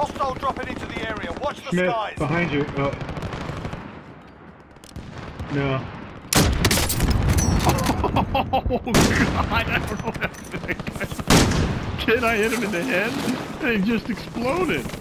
Hostile dropping into the area. Watch the Smith, skies. behind you. Oh. No. Oh, God, I don't know what happened to that guy. Kid, I hit him in the head, and he just exploded.